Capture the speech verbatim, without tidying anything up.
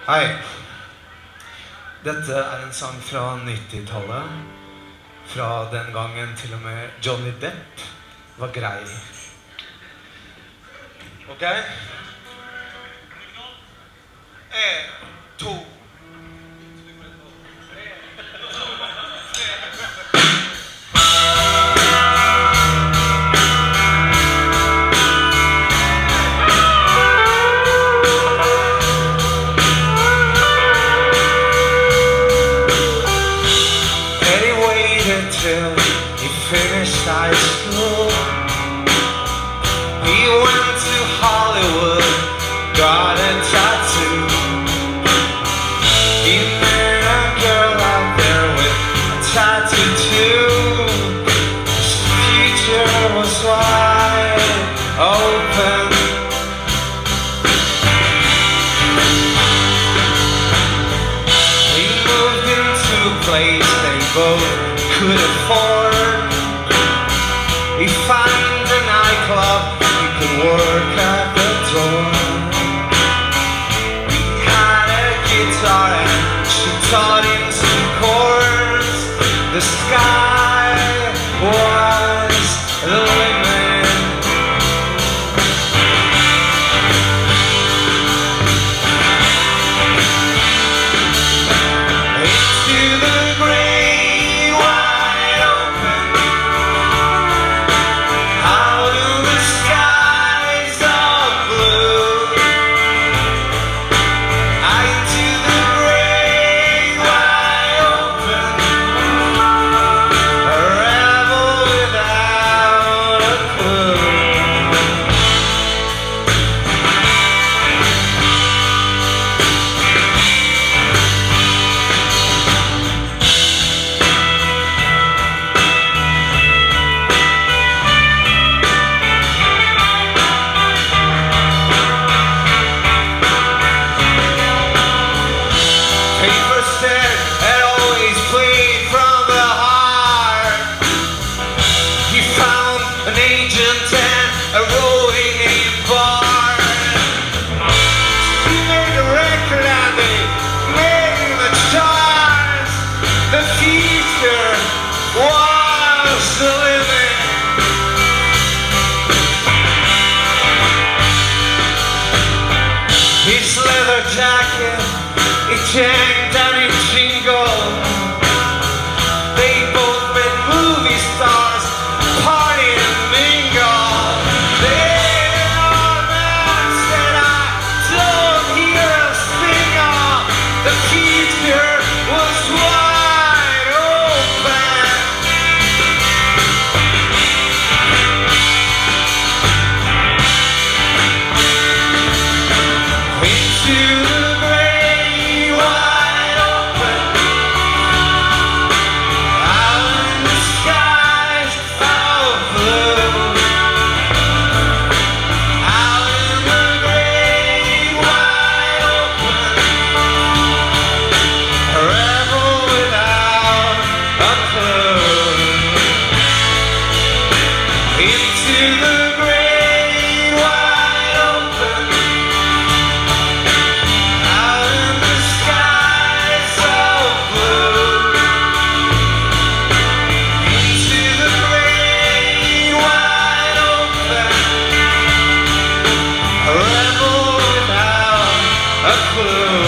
Hei. Dette er en sang fra nittitallet. Fra den gangen til og med Johnny Depp var grei. Ok? En, to. Finished high school. He went to Hollywood, got a tattoo. He met a girl out there with a tattoo too. His future was wide open. He moved into a place they both could afford. He found a nightclub, he could work at the door. He had a guitar and she taught him some chords. The sky was the limit. Into the great wide open. Out of the skies of blue. Into the great wide open. A rebel without a clue. Paper said had always played from the heart. He found an agent and a rolling name bar. He made a record and they made the charts. The future was the limit. His leather jacket, it janked and it jingled. They both met movie stars, party and mingle. Then our man said, I don't hear a single. The future was wide open. Into the great wide open. Out in the skies of blue. Out in the great wide open. A rebel without a clue. Into the great wide open. Out in the skies of blue. Into the great wide open. A rebel without a clue.